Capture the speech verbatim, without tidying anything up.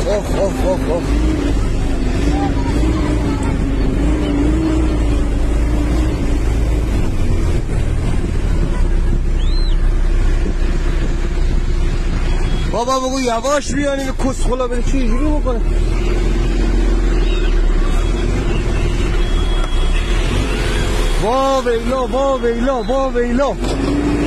اوف اوف اوف اوف اوف بابا بگو یواش بیان این کسخلا بره چه اینجوری بکنه. وا ویلا وا ویلا وا ویلا